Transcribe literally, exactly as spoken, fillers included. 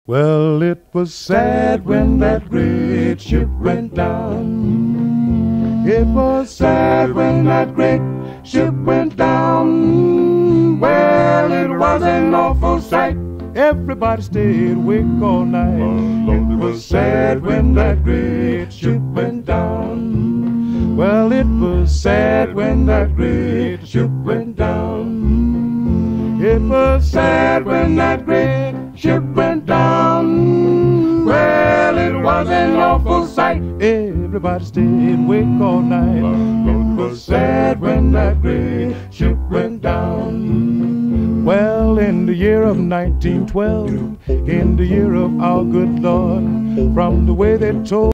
Well, it was sad when that great ship went down. It was sad when that great ship went down. Well, it was an awful sight. Everybody stayed awake all night. It was sad when that great ship went down. Well, it was sad when that great ship went down. It was sad when that great ship went down. Well, it was an awful sight. Everybody stayed awake all night. It was sad when that great ship went down. Well, in the year of nineteen twelve, in the year of our good Lord, from the way they told